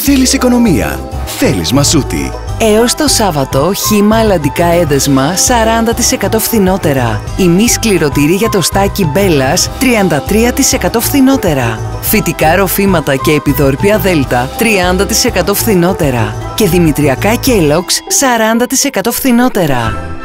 Θέλεις οικονομία. Θέλεις Μασούτη. Έως το Σάββατο, χύμα αλλαντικά έδεσμα 40% φθηνότερα. Ημί σκληρωτήρι για το στάκι Μπέλας 33% φθηνότερα. Φυτικά ροφήματα και επιδόρπια Δέλτα 30% φθηνότερα. Και δημητριακά Kellogg's 40% φθηνότερα.